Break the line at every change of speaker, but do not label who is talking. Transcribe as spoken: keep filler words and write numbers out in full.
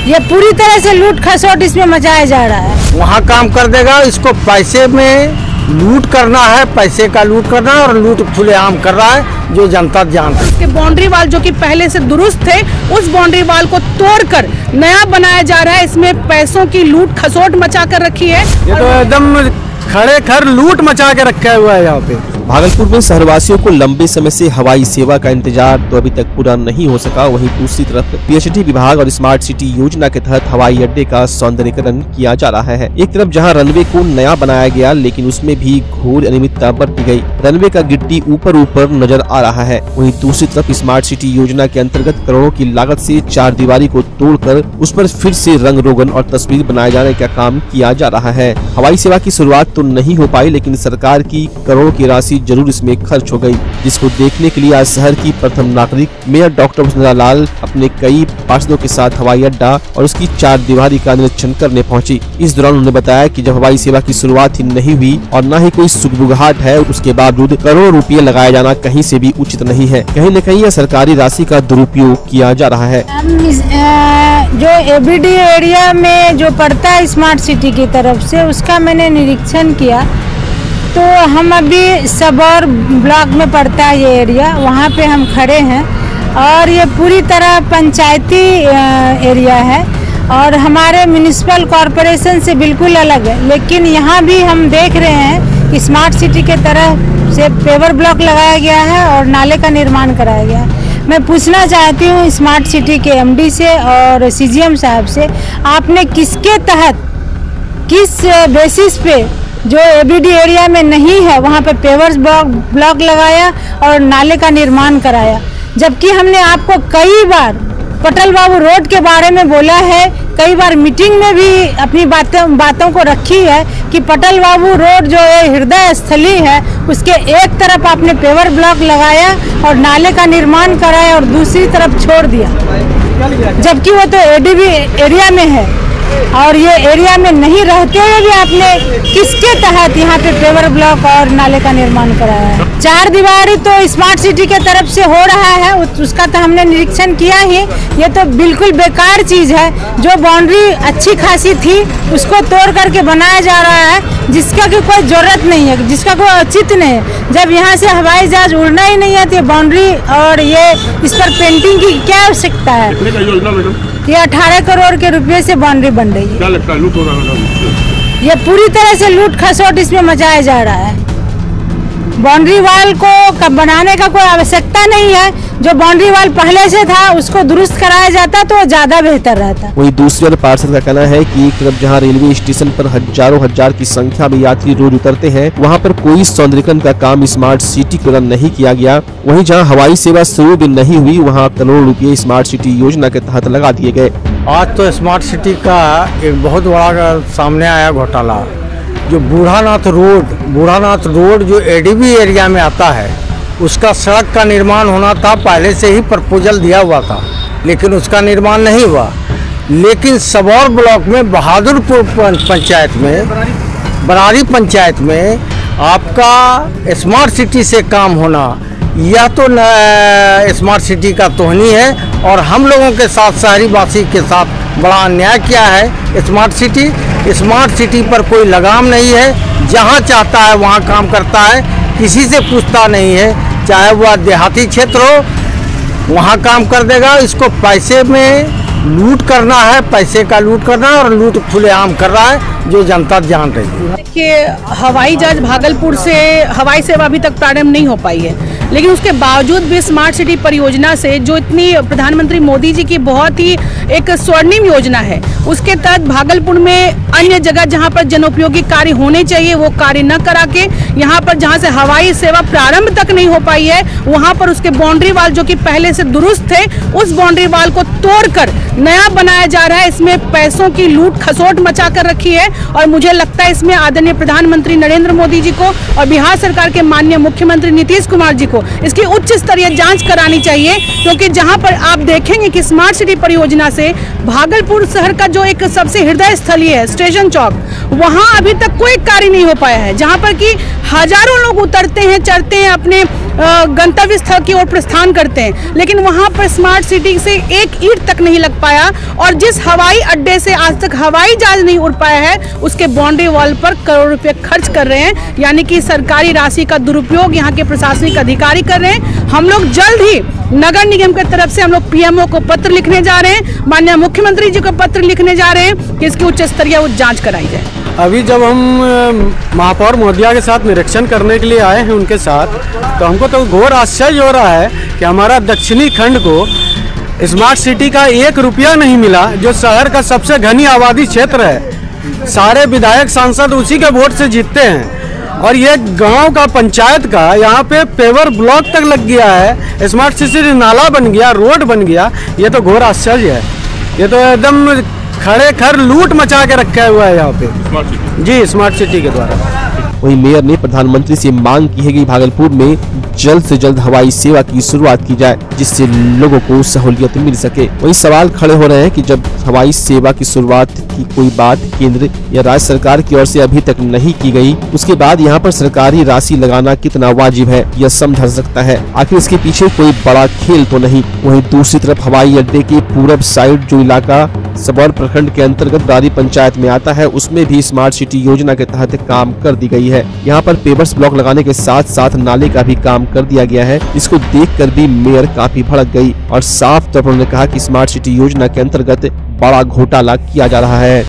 ये पूरी तरह से लूट खसोट इसमें मचाया जा रहा है।
वहाँ काम कर देगा, इसको पैसे में लूट करना है, पैसे का लूट करना है और लूट खुलेआम कर रहा है जो जनता जानती है।
इसके बाउंड्री वाल जो कि पहले से दुरुस्त थे, उस बाउंड्री वाल को तोड़कर नया बनाया जा रहा है। इसमें पैसों की लूट खसोट मचा कर रखी है।
ये तो एकदम खड़े खर लूट मचा के रखा हुआ है यहाँ पे।
भागलपुर में शहरवासियों को लंबे समय से हवाई सेवा का इंतजार तो अभी तक पूरा नहीं हो सका। वहीं दूसरी तरफ पीएचडी विभाग और स्मार्ट सिटी योजना के तहत हवाई अड्डे का सौंदर्यीकरण किया जा रहा है। एक तरफ जहां रनवे को नया बनाया गया, लेकिन उसमें भी घोर अनियमितता बरती गई। रनवे का गिट्टी ऊपर ऊपर नजर आ रहा है। वहीं दूसरी तरफ स्मार्ट सिटी योजना के अंतर्गत करोड़ों की लागत से चार दीवारी को तोड़कर उस पर फिर से रंग रोगन और तस्वीर बनाए जाने का काम किया जा रहा है। हवाई सेवा की शुरुआत तो नहीं हो पाई, लेकिन सरकार की करोड़ों की राशि जरूर इसमें खर्च हो गई, जिसको देखने के लिए आज शहर की प्रथम नागरिक मेयर डॉक्टर वसुंधरा लाल अपने कई पार्षदों के साथ हवाई अड्डा और उसकी चार दीवारी का निरीक्षण करने पहुंची। इस दौरान उन्होंने बताया कि जब हवाई सेवा की शुरुआत ही नहीं हुई और न ही कोई सुगबुगाहट है, उसके बावजूद करोड़ों रुपये लगाया जाना कहीं से भी उचित नहीं है। कहीं न कहीं यह सरकारी राशि का दुरुपयोग किया जा रहा है।
जो एबीडी एरिया में जो पड़ता है स्मार्ट सिटी की तरफ से, उसका मैंने निरीक्षण किया तो हम अभी सबौर ब्लॉक में पड़ता है ये एरिया, वहाँ पे हम खड़े हैं और ये पूरी तरह पंचायती एरिया है और हमारे म्युनिसिपल कॉरपोरेशन से बिल्कुल अलग है। लेकिन यहाँ भी हम देख रहे हैं कि स्मार्ट सिटी के तरह से पेवर ब्लॉक लगाया गया है और नाले का निर्माण कराया गया है। मैं पूछना चाहती हूँ स्मार्ट सिटी के एमडी से और सीजीएम साहब से, आपने किसके तहत किस बेसिस पे जो एबीडी एरिया में नहीं है वहाँ पे पेवर्स ब्लॉक लगाया और नाले का निर्माण कराया, जबकि हमने आपको कई बार पटल बाबू रोड के बारे में बोला है, कई बार मीटिंग में भी अपनी बातों बातों को रखी है कि पटल बाबू रोड जो है हृदय स्थली है, उसके एक तरफ आपने पेवर ब्लॉक लगाया और नाले का निर्माण कराया और दूसरी तरफ छोड़ दिया, जबकि वो तो एडीबी एरिया में है और ये एरिया में नहीं रहते हुए भी आपने किसके तहत यहाँ पे पेवर ब्लॉक और नाले का निर्माण कराया है। चार दीवारी तो स्मार्ट सिटी के तरफ से हो रहा है, उसका तो हमने निरीक्षण किया ही। ये तो बिल्कुल बेकार चीज है। जो बाउंड्री अच्छी खासी थी उसको तोड़ करके बनाया जा रहा है, जिसका की कोई जरूरत नहीं है, जिसका कोई औचित्य नहीं है। जब यहाँ से हवाई जहाज उड़ना ही नहीं है तो बाउंड्री और ये इस पर पेंटिंग की क्या आवश्यकता है। ये अठारह करोड़ के रुपए से बाउंड्री बन रही है।
क्या लगता है लूट हो रहा है?
ये पूरी तरह से लूट खसोट इसमें मचाया जा रहा है। बाउंड्री वाल को बनाने का कोई आवश्यकता नहीं है। जो बाउंड्री वाल पहले से था उसको दुरुस्त कराया जाता तो ज्यादा बेहतर रहता।
वहीं दूसरी ओर पार्षद का कहना है कि एक तरफ जहां रेलवे स्टेशन पर हजारों हजार की संख्या में यात्री रोज उतरते हैं, वहां पर कोई सौंदर्यीकरण का काम स्मार्ट सिटी के दौरान नहीं किया गया। वहीं जहां हवाई सेवा शुरू भी नहीं हुई, वहां करोड़ों रुपये स्मार्ट सिटी योजना के तहत लगा दिए गए।
आज तो स्मार्ट सिटी का एक बहुत बड़ा सामने आया घोटाला। जो बूढ़ानाथ रोड बूढ़ानाथ रोड जो एडीबी एरिया में आता है, उसका सड़क का निर्माण होना था, पहले से ही प्रपोजल दिया हुआ था, लेकिन उसका निर्माण नहीं हुआ। लेकिन सबौर ब्लॉक में बहादुरपुर पंचायत में बरारी पंचायत में आपका स्मार्ट सिटी से काम होना, यह तो स्मार्ट सिटी का तोहनी है और हम लोगों के साथ शहरी वासी के साथ बड़ा अन्याय किया है। स्मार्ट सिटी स्मार्ट सिटी पर कोई लगाम नहीं है, जहां चाहता है वहां काम करता है, किसी से पूछता नहीं है। चाहे वह देहाती क्षेत्र हो वहां काम कर देगा। इसको पैसे में लूट करना है, पैसे का लूट करना है और लूट खुलेआम कर रहा है जो जनता जान रही है।
देखिए, हवाई जहाज भागलपुर से हवाई सेवा अभी तक प्रारंभ नहीं हो पाई है, लेकिन उसके बावजूद भी स्मार्ट सिटी परियोजना से जो इतनी प्रधानमंत्री मोदी जी की बहुत ही एक स्वर्णिम योजना है, उसके तहत भागलपुर में अन्य जगह जहां पर जनोपयोगी कार्य होने चाहिए वो कार्य न करा के यहाँ पर जहां से हवाई सेवा प्रारंभ तक नहीं हो पाई है, वहां पर उसके बाउंड्री वाल जो कि पहले से दुरुस्त थे, उस बाउंड्री वाल को तोड़कर नया बनाया जा रहा है। इसमें पैसों की लूट खसोट मचा कर रखी है और मुझे लगता है इसमें आदरणीय प्रधानमंत्री नरेंद्र मोदी जी को और बिहार सरकार के माननीय मुख्यमंत्री नीतीश कुमार जी को इसकी उच्च स्तरीय जांच करानी चाहिए, क्योंकि जहां पर आप देखेंगे कि स्मार्ट सिटी परियोजना से भागलपुर शहर का जो एक सबसे हृदय स्थलीय है स्टेशन चौक, वहां अभी तक कोई कार्य नहीं हो पाया है, जहां पर कि हजारों लोग उतरते हैं, चढ़ते हैं, अपने गंतव्य स्थल की ओर प्रस्थान करते हैं, लेकिन वहां पर स्मार्ट सिटी से एक ईंट तक नहीं लग पाया और जिस हवाई अड्डे से आज तक हवाई जहाज नहीं उड़ पाया है उसके बाउंड्री वॉल पर करोड़ रुपए खर्च कर रहे हैं, यानी कि सरकारी राशि का दुरुपयोग यहाँ के प्रशासनिक अधिकारी कर रहे हैं। हम लोग जल्द ही नगर निगम की तरफ से हम लोग पीएमओ को पत्र लिखने जा रहे हैं, माननीय मुख्यमंत्री जी को पत्र लिखने जा रहे हैं कि इसकी उच्च स्तरीय जांच कराई जाए।
अभी जब हम महापौर महोदया के साथ निरीक्षण करने के लिए आए हैं उनके साथ, तो हमको तो घोर आश्चर्य हो रहा है कि हमारा दक्षिणी खंड को स्मार्ट सिटी का एक रुपया नहीं मिला, जो शहर का सबसे घनी आबादी क्षेत्र है। सारे विधायक सांसद उसी के वोट से जीतते हैं और ये गांव का पंचायत का यहाँ पे पेवर ब्लॉक तक लग गया है, स्मार्ट सिटी नाला बन गया, रोड बन गया। ये तो घोर आश्चर्य है, ये तो एकदम खड़े खर लूट मचा के रखा हुआ है यहाँ पे जी स्मार्ट सिटी के द्वारा।
वहीं मेयर ने प्रधानमंत्री से मांग की है कि भागलपुर में जल्द से जल्द हवाई सेवा की शुरुआत की जाए, जिससे लोगों को सहूलियत मिल सके। वहीं सवाल खड़े हो रहे हैं कि जब हवाई सेवा की शुरुआत की कोई बात केंद्र या राज्य सरकार की ओर से अभी तक नहीं की गई, उसके बाद यहाँ पर सरकारी राशि लगाना कितना वाजिब है यह समझा सकता है। आखिर इसके पीछे कोई बड़ा खेल तो नहीं। वहीं दूसरी तरफ हवाई अड्डे के पूरब साइड जो इलाका सबौर प्रखंड के अंतर्गत बारी पंचायत में आता है, उसमें भी स्मार्ट सिटी योजना के तहत काम कर दी गई है। यहाँ पर पेवर्स ब्लॉक लगाने के साथ साथ नाले का भी काम कर दिया गया है। इसको देखकर भी मेयर काफी भड़क गई और साफ तौर पर उन्होंने कहा कि स्मार्ट सिटी योजना के अंतर्गत बड़ा घोटाला किया जा रहा है।